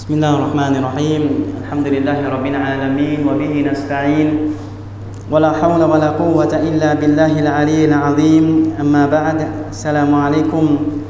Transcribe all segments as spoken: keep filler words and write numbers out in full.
بسم الله الرحمن الرحيم الحمد لله رب العالمين وبه نستعين ولا حول ولا قوة إلا بالله العلي العظيم أما بعد السلام عليكم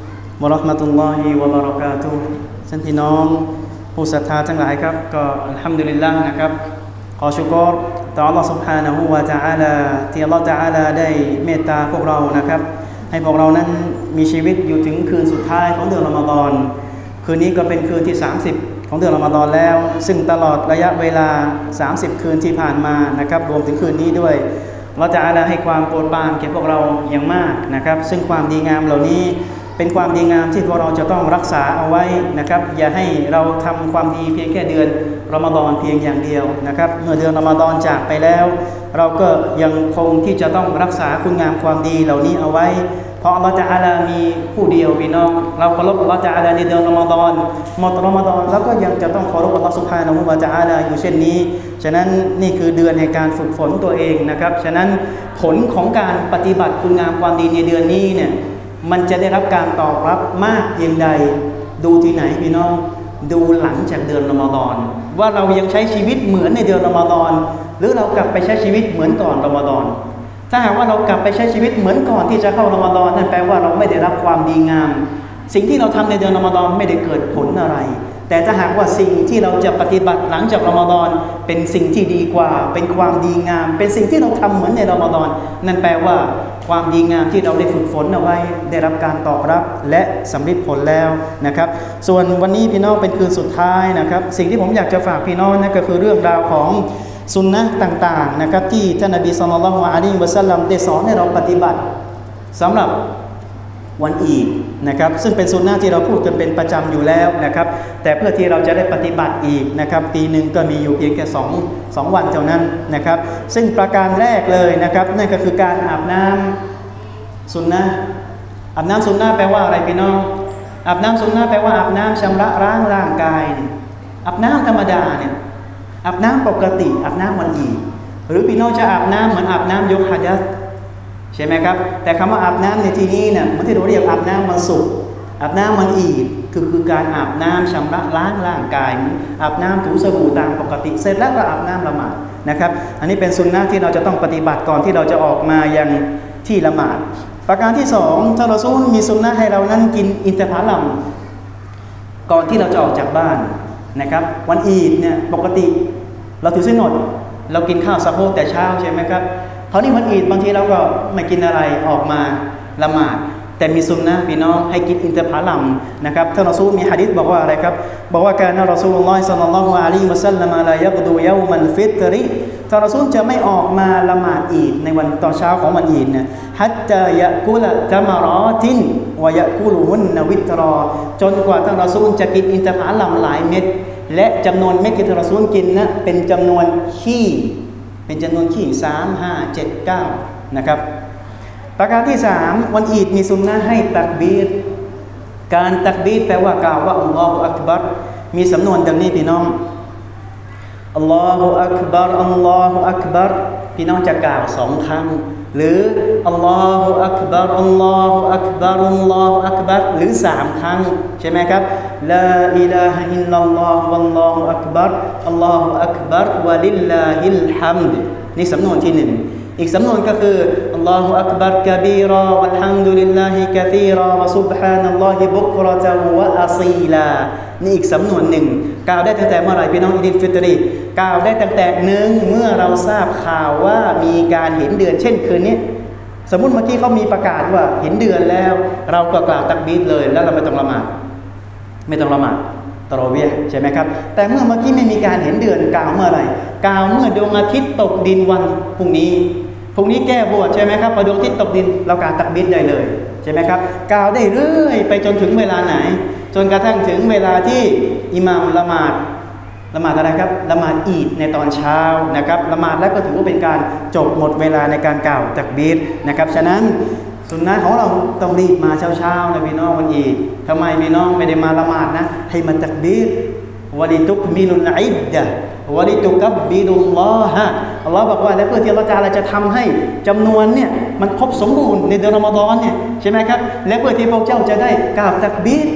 ورحمة الله وبركاته ท่านพี่น้องผู้ศรัทธาทั้งหลายครับก็อัลฮัมดุลิลลาห์นะครับขอชุกรต่ออัลลอฮฺ سبحانه และ تعالى ที่อัลลอฮฺ تعالى ได้เมตตาพวกเรานะครับให้พวกเรานั้นมีชีวิตอยู่ถึงคืนสุดท้ายของเดือนรอมฎอนคืนนี้ก็เป็นคืนที่สามสิบของเดือนรอมฎอนแล้วซึ่งตลอดระยะเวลาสามสิบคืนที่ผ่านมานะครับรวมถึงคืนนี้ด้วยเราจะอาลาให้ความโปรดปรานแก่พวกเราอย่างมากนะครับซึ่งความดีงามเหล่านี้เป็นความดีงามที่พวกเราจะต้องรักษาเอาไว้นะครับอย่าให้เราทำความดีเพียงแค่เดือนรอมฎอนเพียงอย่างเดียวนะครับเมื่อเดือนรอมฎอนจากไปแล้วเราก็ยังคงที่จะต้องรักษาคุณงามความดีเหล่านี้เอาไว้เพราะอัลเลาะห์ตะอาลามีผู้เดียวพี่น้องเราเคารพอัลเลาะห์ตะอาลาในเดือนรอมฎอนหมดรอมฎอนแล้วก็ยังจะต้องเคารพอัลเลาะห์ซุบฮานะฮูวะตะอาลาอยู่เช่นนี้ฉะนั้นนี่คือเดือนแห่งการฝึกฝนตัวเองนะครับฉะนั้นผลของการปฏิบัติคุณงามความดีในเดือนนี้เนี่ยมันจะได้รับการตอบรับมากเพียงใดดูที่ไหนพี่น้องดูหลังจากเดือนรอมฎอนว่าเรายังใช้ชีวิตเหมือนในเดือนรอมฎอนหรือเรากลับไปใช้ชีวิตเหมือนก่อนรอมฎอนถ้าหากว่าเรากลับไปใช้ชีวิตเหมือนก่อนที่จะเข้ารอมฎอนนั่นแปลว่าเราไม่ได้รับความดีงามสิ่งที่เราทำในเดือนรอมฎอนไม่ได้เกิดผลอะไรแต่ถ้าหากว่าสิ่งที่เราจะปฏิบัติหลังจากรอมฎอนเป็นสิ่งที่ดีกว่าเป็นความดีงามเป็นสิ่งที่เราทำเหมือนในรอมฎอนนั่นแปลว่าความดีงามที่เราได้ฝึกฝนเอาไว้ได้รับการตอบรับและสำเร็จผลแล้วนะครับส่วนวันนี้พี่น้องเป็นคืนสุดท้ายนะครับสิ่งที่ผมอยากจะฝากพี่น้องนั่นก็คือเรื่องราวของสุนนะต่างๆนะครับที่ท่านนบีศ็อลลัลลอฮุอะลัยฮิวะซัลลัมได้สอนให้เราปฏิบัติสำหรับวันอีดนะครับซึ่งเป็นสุนนะที่เราพูดกันเป็นประจำอยู่แล้วนะครับแต่เพื่อที่เราจะได้ปฏิบัติอีกนะครับปีหนึ่งก็มีอยู่เพียงแค่สองสองวันเท่านั้นนะครับซึ่งประการแรกเลยนะครับนั่นก็คือการอาบน้ำสุนนะอาบน้ำสุนนะแปลว่าอะไรพี่น้องอาบน้ำสุนนะแปลว่าอาบน้ำชำระล้างร่างกายอาบน้ำธรรมดาเนี่ยอาบน้ำปกติอาบน้ำวันอีดหรือพี่น้องจะอาบน้ำเหมือนอาบน้ำยกฮะดัษใช่ไหมครับแต่คำว่าอาบน้ำในที่นี้เนี่ยมันที่เราเรียกอาบน้ำวันศุกร์อาบน้ำวันอีดคือคือการอาบน้ำชำระล้างร่างกายอาบน้ำถูสบู่ตามปกติเสร็จแล้วก็อาบน้ำละหมาดนะครับอันนี้เป็นสุนนะที่เราจะต้องปฏิบัติก่อนที่เราจะออกมายังที่ละหมาดประการที่สองท่านรอซูลมีสุนนะให้เรานั้นกินอินทผลัมก่อนที่เราจะออกจากบ้านนะครับวันอีดเนี่ยปกติเราถือศีลอดเรากินข้าวซะโฮแต่เช้าใช่ไหมครับคราวนี้วันอีดบางทีเราก็ไม่กินอะไรออกมาละหมาดแต่มีสุนนะพี่น้องให้กินอินทผลัมนะครับท่านรอซูลมีหะดีษบอกว่าอะไรครับบอกว่าการรอซูลุลลอฮิศ็อลลัลลอฮุอะลัยฮิวะซัลลัมลายักดูยะอมัลฟิตริท่านรอซูลจะไม่ออกมาละหมาดอีดในวันตอนเช้าของวันอีดเนี่ยฮัตตายะกุลตะมารอตินวะยะกุลุฮุนนวิตรอจนกว่าท่านรอซูลจะกินอินทผลัมหลายเม็ดและจำนวนเม็ดที่ท่านรอซูลกินนะเป็นจำนวนขี้เป็นจำนวนขี้สามห้าเจ็ดเก้านะครับประการที่สามวันอีดมีสุนนะให้ตักบีรการตักบีรแปลว่ากล่าวว่าอัลลอฮฺอักบัรมีสำนวนดังนี้พี่น้องอัลลอฮฺอักบัรอัลลอฮฺอักบัรพี่น้องจะกล่าวสองครั้งหรืออัลลอฮฺอักบัรอัลลอฮฺอักบัรอัลลอฮฺอักบัรหรือสามครั้งใช่ไหมครับลาอิลาฮะอิลลัลลอฮฺวัลลอฮฺอักบัรอัลลอฮฺอักบัรวะลิลลาฮิลฮัมดนี่สำนวนที่หนึ่งอีกสำนวนก็คืออัลลอฮฺอักบัรกะบีรอวัลฮัมดุลิลลาฮิกะซีรอวะซุบฮานัลลอฮิบุกเราะตะวะอะซีลานี่อีกสำนวนหนึ่งกล่าวได้ตั้งแต่เมื่อไหร่พี่น้องอีดิลฟิตรีกล่าวได้ตั้งแต่หนึ่งเมื่อเราทราบข่าวว่ามีการเห็นเดือนเช่นคืนนี้สมมุติเมื่อกี้เขามีประกาศว่าเห็นเดือนแล้วเราก็กล่าวตักบีรเลยแล้วเราไม่ต้องละหมาดไม่ต้องละหมาดตะเราะวีฮ์ใช่ไหมครับแต่เมื่อเมื่อกี้ไม่มีการเห็นเดือนกล่าวเมื่อไหร่กล่าวเมื่อดวงอาทิตย์ตกดินวันพรุ่งนี้พรุ่งนี้แก้บวชใช่ไหมครับพอดวงอาทิตย์ตกดินเรากล่าวตักบีรได้เลยใช่ไหมครับกล่าวได้เรื่อยไปจนถึงเวลาไหนจนกระทั่งถึงเวลาที่อิหม่ามละหมาดละหมาดอะไรครับละหมาดอีดในตอนเช้านะครับละหมาดแล้วก็ถือว่าเป็นการจบหมดเวลาในการกล่าวตักบีรนะครับฉะนั้นสุนนะของเราต้องรีบมาเช้าๆนะพี่น้องวันอีดทำไมพี่น้องไม่ได้มาละหมาดนะให้มาตักบีรวะลิตุกมิลุลอิดดะวะลิตุกับบบิรุลลอฮะอัลลอฮ์บอกว่าและเพื่อที่อัลเลาะห์ตะอาลาจะทำให้จำนวนเนี่ยมันครบสมบูรณ์ในเดือนรอมฎอนเนี่ยใช่ไหมครับและเพื่อที่พวกเจ้าจะได้กล่าวตักบีร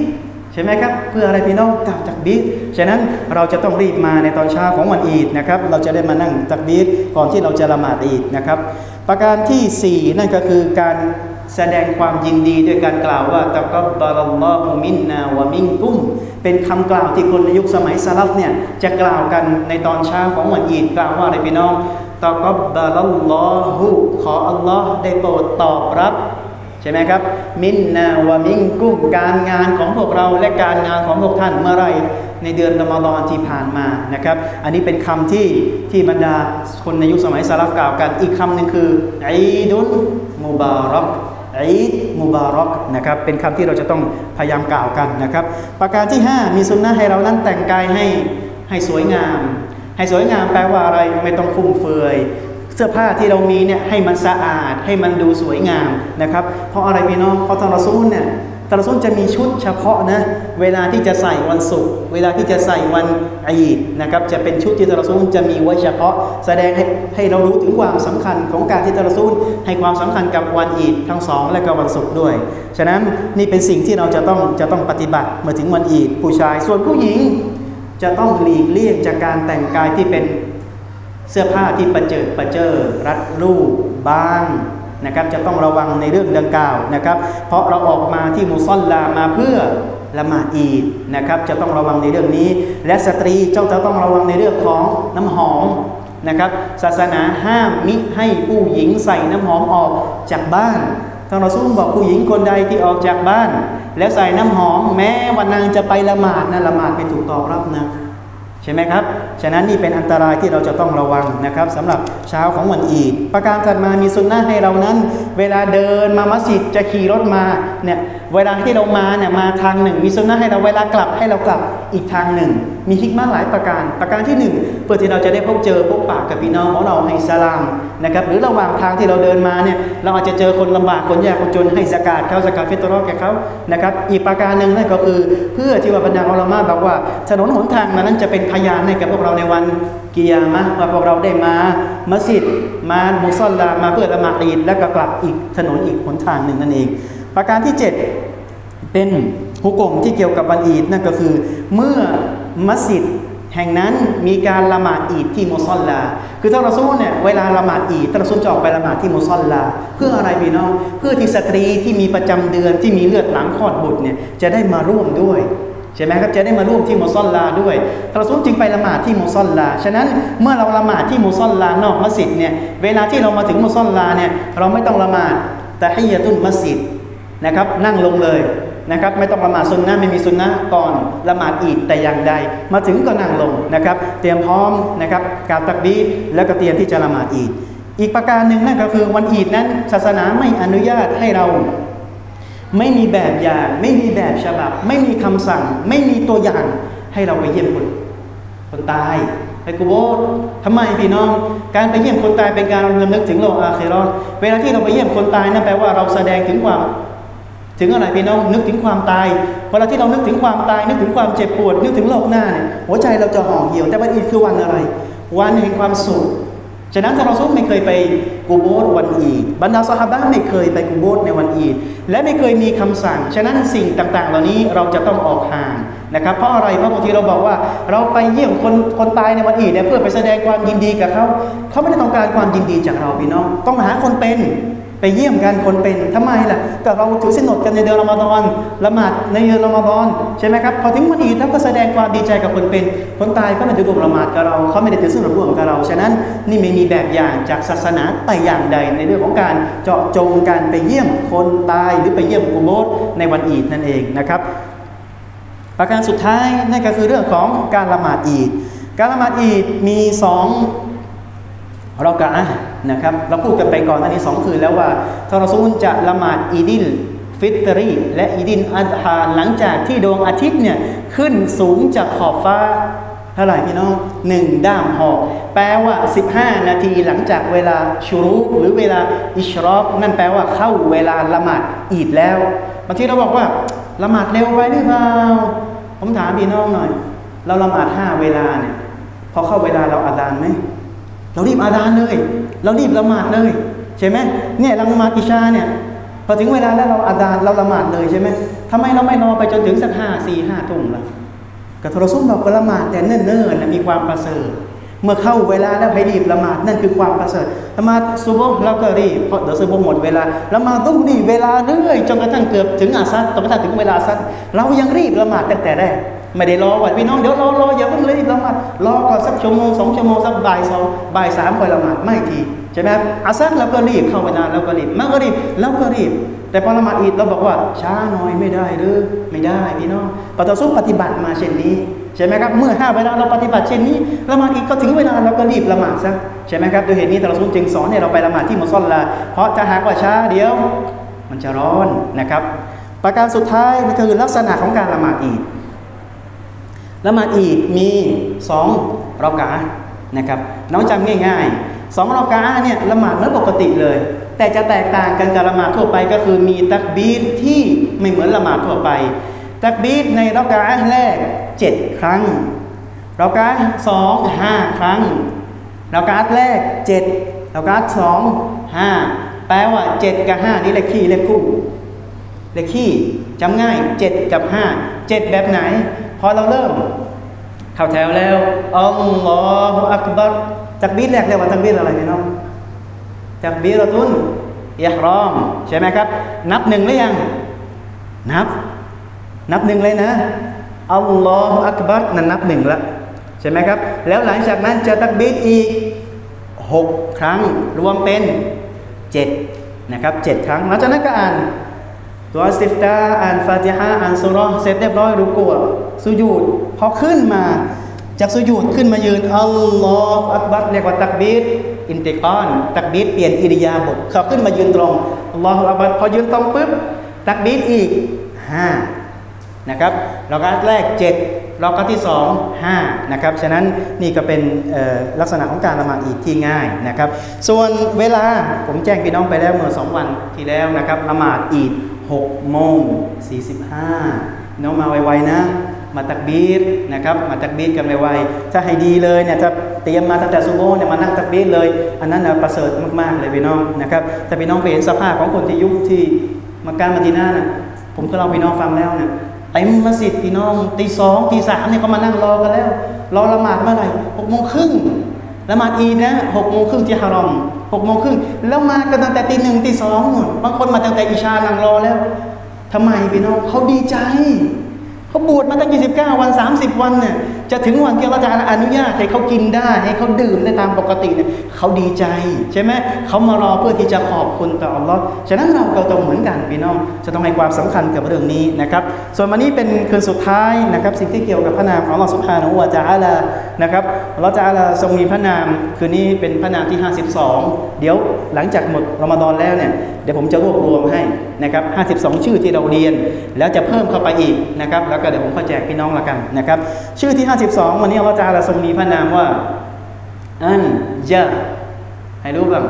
ใช่ไหมครับเพื่ออะไรพี่น้องกล่าวตักบีรฉะนั้นเราจะต้องรีบมาในตอนเช้าของวันอีดนะครับเราจะได้มานั่งตักบีรก่อนที่เราจะละหมาดอีดนะครับประการที่สี่นั่นก็คือการแสดงความยินดีด้วยการกล่าวว่าตะกับบะลัลลอฮุมินนาวะมินกุมเป็นคำกล่าวที่คนในยุคสมัยสลัฟเนี่ยจะกล่าวกันในตอนเช้าของวันอีดกล่าวว่าอะไรพี่น้องตะกับบะลัลลอฮุขออัลลอฮ์ได้โปรดตอบรับใช่ไหมครับมินนาวะมินกุมการงานของพวกเราและการงานของพวกท่านเมื่อไรในเดือนรอมฎอนที่ผ่านมานะครับอันนี้เป็นคำที่ที่บรรดาคนในยุคสมัยสลัฟกล่าวกันอีกคำหนึ่งคืออีดุลมุบารักอีดมุบารักนะครับเป็นคำที่เราจะต้องพยายามกล่าวกันนะครับประการที่ห้ามีสุนนะให้เรานั้นแต่งกายให้ให้สวยงามให้สวยงามแปลว่าอะไรไม่ต้องฟุ่มเฟือยเสื้อผ้าที่เรามีเนี่ยให้มันสะอาดให้มันดูสวยงามนะครับเพราะอะไรพี่น้องเพราะท่านรอซูลเนี่ยท่านรอซูลจะมีชุดเฉพาะนะเวลาที่จะใส่วันศุกร์เวลาที่จะใส่วันอีดนะครับจะเป็นชุดที่ท่านรอซูลจะมีไว้เฉพาะแสดงให้ให้เรารู้ถึงความสำคัญของการที่ท่านรอซูลให้ความสำคัญกับวันอีดทั้งสองและก็วันศุกร์ด้วยฉะนั้นนี่เป็นสิ่งที่เราจะต้องจะต้องปฏิบัติเมื่อถึงวันอีดผู้ชายส่วนผู้หญิงจะต้องหลีกเลี่ยงจากการแต่งกายที่เป็นเสื้อผ้าที่ประเจิดประเจิดรัดรูปบ้างนะครับจะต้องระวังในเรื่องดังกล่าวนะครับเพราะเราออกมาที่มุศอลลามาเพื่อละหมาดอีดนะครับจะต้องระวังในเรื่องนี้และสตรีเจ้าจะต้องระวังในเรื่องของน้ำหอมนะครับศาสนาห้ามมิให้ผู้หญิงใส่น้ำหอมออกจากบ้านท่านรอซูลบอกผู้หญิงคนใดที่ออกจากบ้านแล้วใส่น้ำหอมแม้วันนางจะไปละหมาดนะละหมาดไม่ถูกตอบรับนะใช่ไหมครับฉะนั้นนี่เป็นอันตรายที่เราจะต้องระวังนะครับสำหรับเช้าของวันอีดประการถัดมามีสุนนะให้เรานั้นเวลาเดินมามัสยิดจะขี่รถมาเนี่ยเวลาที่เรามาเนี่ยมาทางหนึ่งมีสุนนะให้เราเวลากลับให้เรากลับอีกทางหนึ่งมีฮิกมะหลายประการประการที่หนึ่งเพื่อที่เราจะได้พบเจอพบปากกับพี่น้องของเราให้สลามนะครับหรือระหว่างทางที่เราเดินมาเนี่ยเราอาจจะเจอคนลำบากคนยากคนจนให้ซะกาตเขาซะกาตฟิตรอแก่เขานะครับอีกประการหนึ่งนั่นก็คือเพื่อที่ว่าบรรดาอุลามะบอกว่าถนนหนทางนั้นจะเป็นพยานให้กับพวกเราในวันกิยามะห์ว่าพวกเราได้มามัสยิดมามุศอลลามาเพื่อละหมาดอีดแล้วก็กลับอีกถนนอีกหนทางหนึ่งนั่นเองประการที่เจ็ดเป็นฮุกมที่เกี่ยวกับวันอีดนั่นก็คือเมื่อมัสยิดแห่งนั้นมีการละหมาดอีดที่มุศอลลาคือท่านรอซูลเนี่ยเวลาละหมาดอีดท่านรอซูลจะออกไปละหมาดที่มุศอลลาเพื่ออะไรพี่น้องเพื่อที่สตรีที่มีประจำเดือนที่มีเลือดหลังคลอดบุตรเนี่ยจะได้มาร่วมด้วยใช่ไหมครับจะได้มาร่วมที่มุศอลลาด้วยท่านรอซูลจึงไปละหมาดที่มุศอลลาฉะนั้นเมื่อเราละหมาดที่มุศอลลานอกมัสยิดเนี่ยเวลาที่เรามาถึงมุศอลลาเนี่ยเราไม่ต้องละหมาดตะฮียะตุลมัสยิดนะครับนั่งลงเลยนะครับไม่ต้องละหมาดซุนนะไม่มีซุนนะก่อนละหมาดอีดแต่อย่างใดมาถึงก็นั่งลงนะครับเตรียมพร้อมนะครับกล่าวตักบีรแล้วก็เตรียมที่จะละหมาดอีดอีกประการหนึ่งนั่นก็คือวันอีดนั้นศาสนาไม่อนุญาตให้เราไม่มีแบบอย่างไม่มีแบบฉบับไม่มีคำสั่งไม่มีตัวอย่างให้เราไปเยี่ยมคนคนตายไปกุโบร์ทำไมพี่น้องการไปเยี่ยมคนตายเป็นการรำลึกถึงโลกอาคิเราะห์เวลาที่เราไปเยี่ยมคนตายนั่นแปลว่าเราแสดงถึงความถึงอะไรพี่น้องนึกถึงความตายเวลาที่เรานึกถึงความตายนึกถึงความเจ็บปวดนึกถึงโลกหน้าเนี่ยหัวใจเราจะห่อเหี่ยวแต่วันอีดคือวันอะไรวันแห่งความสุขฉะนั้นท่านรอซูลไม่เคยไปกุโบร์วันอีดบรรดาซอฮาบะห์ไม่เคยไปกุโบร์ในวันอีดและไม่เคยมีคำสั่งฉะนั้นสิ่งต่างๆเหล่านี้เราจะต้องออกห่างนะครับเพราะอะไรเพราะบางทีเราบอกว่าเราไปเยี่ยมคนคนตายในวันอีดเนี่ยเพื่อไปแสดงความยินดีกับเขาเขาไม่ได้ต้องการความยินดีจากเราพี่น้องต้องหาคนเป็นไปเยี่ยมกันคนเป็นทำไมล่ะก็เราถือศีลอดกันในเดือนรอมฎอนละหมาดในเดือนรอมฎอนใช่ไหมครับพอถึงวันอีดแล้วก็แสดงความดีใจกับคนเป็นคนตายก็ไม่ได้ร่วมละหมาดกับเราเขาไม่ได้ถือศีลอดร่วมกับเราฉะนั้นนี่ไม่มีแบบอย่างจากศาสนาแต่อย่างใดในเรื่องของการเจาะจงการไปเยี่ยมคนตายหรือไปเยี่ยมกุโบร์ในวันอีดนั่นเองนะครับประการสุดท้ายนั่นก็คือเรื่องของการละหมาดอีดการละหมาดอีดมีสองเรากะอะนะครับเราพูดกันไปก่อนอันนี้สองคืนแล้วว่าท่านรอซูลจะละหมาดอีดิลฟิตรีและอีดิลอัฎฮาหลังจากที่ดวงอาทิตย์เนี่ยขึ้นสูงจากขอบฟ้าเท่าไหร่พี่น้องหนึ่งด้ามหอกแปลว่าสิบห้านาทีหลังจากเวลาชุรุกหรือเวลาอิชรอกนั่นแปลว่าเข้าเวลาละหมาดอีดแล้วบางทีเราบอกว่าละหมาดเร็วไปหรือเปล่าผมถามพี่น้องหน่อยเราละหมาดห้าเวลาเนี่ยพอเข้าเวลาเราอาซานไหมเรารีบอาซานเลยเรารีบละหมาดเลยใช่ไหมเนี่ยละหมาดอิชาเนี่ยพอถึงเวลาแล้วเราอาดานเราละหมาดเลยใช่ไหมทำไมเราไม่รอไปจนถึงสักห้าสี่ห้าทุ่มล่ะกับทรซุ่มบอกว่าละหมาดแต่เนิ่นๆมีความประเสริฐเมื่อเข้าเวลาแล้วให้รีบละหมาดนั่นคือความประเสริฐละหมาดซุบฮ์เราก็รีบเพราะเดี๋ยวซุบฮ์หมดเวลาละหมาดต้องรีบเวลาเรื่อยจนกระทั่งเกือบถึงอาซัดจนกระทั่งถึงเวลาอาซัดเรายังรีบละหมาดตั้งแต่แรกไม่ได้รอว่าพี่น้องเดี๋ยวรอรออย่าเพิ่งรีบละหมาดรอก่อนสักชั่วโมงสองชั่วโมงสักบ่ายสองบ่ายสามค่อยละหมาดไม่ทีใช่ไหมครับอาซัดเราก็รีบเข้าเวลาเราก็รีบมักรีบเราก็รีบแต่พอละหมาดอีดเราบอกว่าช้าหน่อยไม่ได้หรือไม่ได้พี่น้องปะตอซุปปฏิบัติมาเช่นนี้ใช่ไหมครับเมื่อห้าเวลาเราปฏิบัติเช่นนี้ละหมาดอีกก็ถึงเวลาเราก็รีบละหมาดซะใช่ไหมครับโดยเหตุนี้ตรซุลจึงสอนให้เราไปละหมาดที่มุศอลลาเพราะถ้าหากว่าช้าเดี๋ยวมันจะร้อนนะครับประการสุดท้ายนี่คือลักษณะของการละหมาดอีดละหมาดอีดมีสองรอกะนะครับน้องจำง่ายๆสองรอกะเนี่ยละหมาดเหมือนปกติเลยแต่จะแตกต่างกันกับละหมาดทั่วไปก็คือมีตักบีรที่ไม่เหมือนละหมาดทั่วไปตักบีรในรอกะห์แรกเจ็ดครั้งรอกะห์สองห้าครั้งรอกะห์แรกเจ็ดรอกะห์สองห้าแปลว่าเจ็ดกับห้านี่เลขคี่เลขคู่เลขคี่จำง่ายเจ็ดกับห้าเจ็ดแบบไหนพอเราเริ่มเข้าแถวแล้วอัลลอฮฺอักบัรตักบีรแรกเรียกว่าตักบีรอะไรพี่น้องตักบีรตุนอิห์รอมใช่ไหมครับนับหนึ่งหรือยังนับนับหนึ่งเลยนะอัลลอฮฺอักบัรนั่นนับหนึ่งละใช่ไหมครับแล้วหลังจากนั้นจะตักบีรอีกหกครั้งรวมเป็นเจ็ดนะครับเจ็ดครั้งหลังจากนั้นก็อ่านตัวอิสติฟตาอ่านฟาติฮะอ่านซูเราะห์เสร็จเรียบร้อยรุกูอ์สุญูดพอขึ้นมาจากสุญูดขึ้นมายืนอัลลอฮฺอักบัรเรียกว่าตักบีรอินติกอนตักบีรเปลี่ยนอิริยาบถเขาขึ้นมายืนตรงอัลลอฮฺอักบัรพอยืนตรงปุ๊บตักบีรอีกห้านะครับรอกะห์แรกเจ็ดรอกะห์ที่สองห้านะครับฉะนั้นนี่ก็เป็นลักษณะของการละหมาดอีดที่ง่ายนะครับส่วนเวลาผมแจ้งพี่น้องไปแล้วเมื่อสองวันที่แล้วนะครับละหมาดอีดหกโมงสี่สิบห้าน้องมาไวๆนะมาตักบีรนะครับมาตักบีรกันไวๆถ้าให้ดีเลยเนี่ยถ้าเตรียมมาตั้งแต่ซุบฮ์เนี่ยมานั่งตักบีรเลยอันนั้นนะประเสริฐมากๆเลยพี่น้องนะครับแต่พี่น้องไปเห็นสภาพของคนที่ยุคที่มักกะห์มะดีนะห์นะผมก็เล่าพี่น้องฟังแล้วเนี่ยเต็มมัสยิดพี่น้องตีสองตีสามเนี่ยเขามานั่งรอกันแล้วรอละหมาดเมื่อไหร่หกโมงครึ่งละหมาดอีดนะหกโมงครึ่งที่ฮารอมหกโมงครึ่งแล้วมากันตั้งแต่ตีหนึ่งตีสองหมดบางคนมาตั้งแต่อิชานั่งรอแล้วทำไมพี่น้องเขาดีใจเขาบวชมาตั้งยี่สิบเก้าวันสามสิบวันเนี่ยจะถึงวันที่อัลเลาะห์จะอนุญาตให้เขากินได้ให้เขาดื่มได้ตามปกติเนี่ยเขาดีใจใช่ไหมเขามารอเพื่อที่จะขอบคุณต่ออัลเลาะห์ฉะนั้นเราก็ต้องเหมือนกันพี่น้องจะต้องให้ความสำคัญกับเรื่องนี้นะครับส่วนวันนี้เป็นคืนสุดท้ายนะครับสิ่งที่เกี่ยวกับพระนามของอัลเลาะห์ซุบฮานะฮูวะตะอาลานะครับอัลเลาะห์ตะอาลาทรงมีพระนามคืนนี้เป็นพระนามที่ห้าสิบสองเดี๋ยวหลังจากหมดรอมฎอนแล้วเนี่ยเดี๋ยวผมจะรวบรวมให้นะครับห้าสิบสองชื่อที่เราเรียนแล้วจะเพิ่มเข้าไปอีกนะครับแล้วก็เดี๋ยวผมก็แจกพี่น้องละกันนะครับชื่อที่ห้าสิบสองวันนี้อัลเลาะห์ตะอาลาทรงมีพระนามว่าอันยะให้รู้บ้าง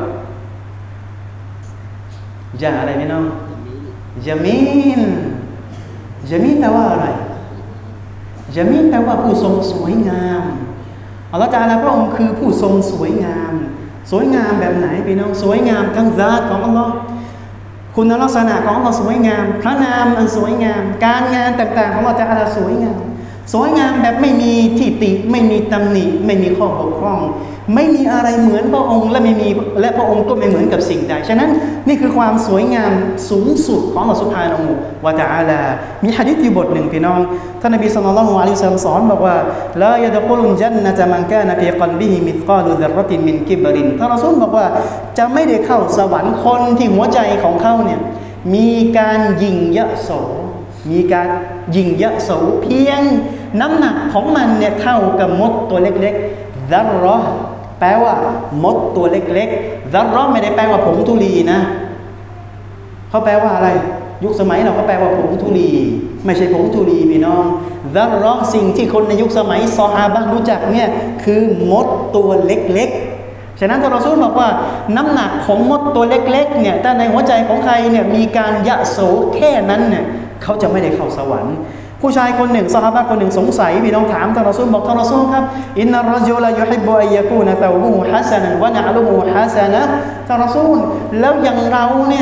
ยะอะไรพี่น้องญะมีลญะมีลแปลว่าอะไรญะมีลแปลว่าผู้ทรงสวยงามอัลเลาะห์ตะอาลาพระองค์คือผู้ทรงสวยงามสวยงามแบบไหนพี่น้องสวยงามทั้งซาตของอัลเลาะห์คุณลักษณะของอัลเลาะห์สวยงามพระนามอันสวยงามการงานต่างๆของอัลเลาะห์ตะอาลาสวยงามสวยงามแบบไม่มีที่ติไม่มีตำหนิไม่มีข้อบกพร่องไม่มีอะไรเหมือนพระองค์และไม่มีและพระองค์ก็ไม่เหมือนกับสิ่งใดฉะนั้นนี่คือความสวยงามสูงสุดของอัลเลาะห์ซุบฮานะฮูวะตะอาลามีหะดีษอยู่บทหนึ่งพี่น้องท่านนบีศ็อลลัลลอฮุอะลัยฮิวะซัลลัมสอนบอกว่าลายะดะคุลุลญันนะตะมันกานะฟีกัลบิฮิมิษกาลุซัรเราะตินมินกิบรินท่านรอซูลบอกว่าจะไม่ได้เข้าสวรรค์คนที่หัวใจของเขาเนี่ยมีการหยิ่งยโสมีการหยิ่งยโสเพียงน้ำหนักของมันเนี่ยเท่ากับมดตัวเล็กๆซัรเราะห์แปลว่ามดตัวเล็กๆซัรเราะห์ไม่ได้แปลว่าผงธุลีนะเขาแปลว่าอะไรยุคสมัยเราเขาแปลว่าผงธุลีไม่ใช่ผงธุลีพี่น้องซัรเราะห์สิ่งที่คนในยุคสมัยซอฮาบะห์รู้จักเนี่ยคือมดตัวเล็กๆฉะนั้นท่านรอซูลบอกว่าน้ำหนักของมดตัวเล็กๆเนี่ยถ้าในหัวใจของใครเนี่ยมีการยโสแค่นั้นเนี่ยเขาจะไม่ได้เข้าสวรรค์ผู้ชายคนหนึ่งซอฮาบะห์คนหนึ่งสงสัยพี่น้องถามท่านรอซูลบอกท่านรอซูลครับอินนัรรอจุลยุฮิบบุอัยยะกูนะซาวบุฮุฮัสซันันวะนะอลุฮุฮัสซะนะท่านรอซูลแล้วอย่างเราเนี่ย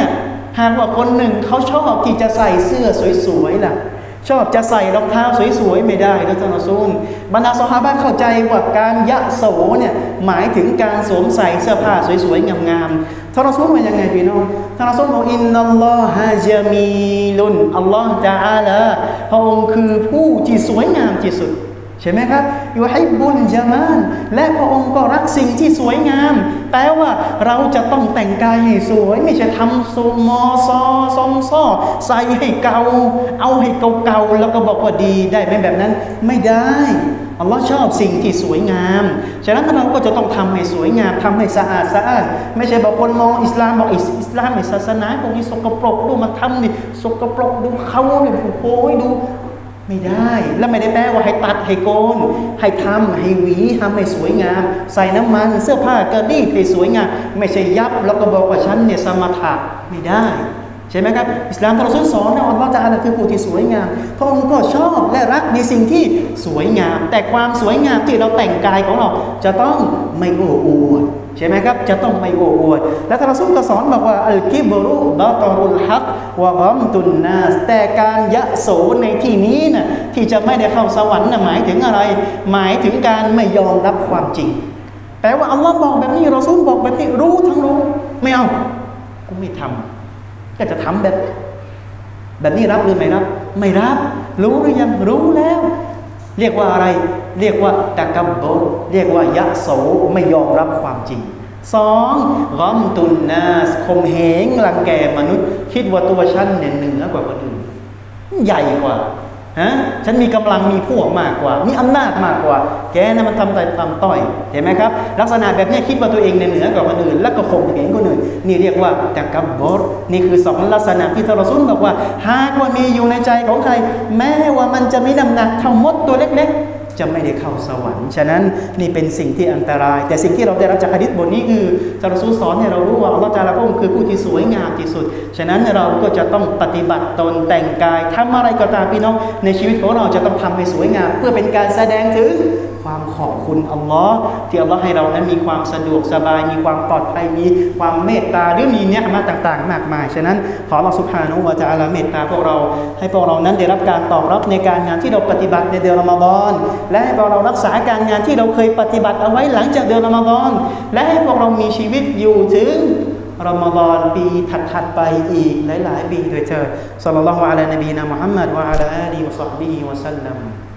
หากว่าคนหนึ่งเขาชอบที่จะใส่เสื้อสวยๆล่ะชอบจะใส่รองเท้าสวยๆไม่ได้นะท่านรอซูลบรรดาซอฮาบะห์เข้าใจว่าการยะโสเนี่ยหมายถึงการสวมใส่เสื้อผ้าสวยๆงามๆท่านรอซูลว่ายังไงพี่น้องท่านรอซูลบอกอินนัลลอฮะญะมีลุนอัลลอฮฺตะอาลาพระองค์คือผู้ที่สวยงามที่สุดใช่ไหมครับยูฮิบบุลญะมานและพระองค์ก็รักสิ่งที่สวยงามแปลว่าเราจะต้องแต่งกายให้สวยไม่ใช่ทำซูมอซอซอมซ้อใส่ให้เก่าเอาให้เก่าๆแล้วก็บอกว่าดีได้ไหมแบบนั้นไม่ได้อัลลอฮ์ชอบสิ่งที่สวยงามฉะนั้นเราก็จะต้องทำให้สวยงามทำให้สะอาดสะอาดไม่ใช่บอกคนมองอิสลามบอกอิสลามศาสนาพวกนี้สกปรกดูมาทำนี่สกปรกดูเขาเนี่ยโอ้ยดูไม่ได้และไม่ได้แปลว่าให้ตัดให้โกนให้ทำให้หวีทำให้สวยงามใส่น้ำมันเสื้อผ้ากระดิ่งให้สวยงามไม่ใช่ยับแล้วก็บอกว่าฉันเนี่ยสมถะไม่ได้ใช่ไหมครับอิสลามตรัสสอนนะอัลลอฮฺตะอาลาคือผู้ที่สวยงามพระองค์ก็ชอบและรักในสิ่งที่สวยงามแต่ความสวยงามที่เราแต่งกายของเราจะต้องไม่โอ้อวดใช่ไหมครับจะต้องไม่โอ้อวดและท่านรอซูลก็สอนบอกว่าอัลกิบรุบะตรุลฮักวะกัมตุนนาสแต่การยะโสในที่นี้นะที่จะไม่ได้เข้าสวรรค์นะหมายถึงอะไรหมายถึงการไม่ยอมรับความจริงแปลว่าอัลลอฮ์บอกแบบนี้รอซูลบอกแบบนี้รู้ทั้งรู้ไม่เอากูไม่ทำก็จะทำแบบนี้แบบนี้รับหรือไม่รับไม่รับรู้หรือยังรู้แล้วเรียกว่าอะไรเรียกว่าตะกับบรเรียกว่ายะโสไม่ยอมรับความจริงสองกอมตุนนาสข่มเหงรังแกมนุษย์คิดว่าตัวฉันเนี่ยเหนือกว่าคนอื่นใหญ่กว่าฮะฉันมีกำลังมีพวกมากกว่ามีอำนาจมากกว่าแกน่ะมันทำแต่ทำต้อยเห็นไหมครับลักษณะแบบนี้คิดว่าตัวเองเนี่ยเหนือกว่าคนอื่นแล้วก็ข่มเหงคนอื่นนี่เรียกว่าตะกับบรนี่คือสองลักษณะที่ท่านรอซูลบอกว่าหากว่ามีอยู่ในใจของใครแม้ว่ามันจะมีน้ำหนักเท่ามดตัวเล็กๆจะไม่ได้เข้าสวรรค์ฉะนั้นนี่เป็นสิ่งที่อันตรายแต่สิ่งที่เราได้รับจากหะดีษบทนี้คือท่านรอซูลสอนให้เรารู้ว่าอัลเลาะห์ตะอาลาพระองค์คือผู้ที่สวยงามที่สุดฉะนั้นเราก็จะต้องปฏิบัติตนแต่งกายทำอะไรก็ตามพี่น้องในชีวิตของเราจะต้องทำให้สวยงามเพื่อเป็นการแสดงถึงความขอบคุณอัลลอฮ์ที่อัลลอฮ์ให้เรานั้นมีความสะดวกสบายมีความปลอดภัยมีความเมตตาหรือมีเนื้อมาต่างๆมากมายฉะนั้นขออัลลอฮ์ซุบฮานะฮูวะตะอาลาเมตตาพวกเราให้พวกเรานั้นได้รับการตอบรับในการงานที่เราปฏิบัติในเดือนรอมฎอนและให้พวกเรารักษาการงานที่เราเคยปฏิบัติเอาไว้หลังจากเดือนรอมฎอนและให้พวกเรามีชีวิตอยู่ถึงรอมฎอนปีถัดๆไปอีกหลายๆปีด้วยเถิดศ็อลลัลลอฮุอะลัยฮิวะซัลลัมมุฮัมมัดวะอะลาอาลีฮิวะศอฮบิฮิวะซัลลัม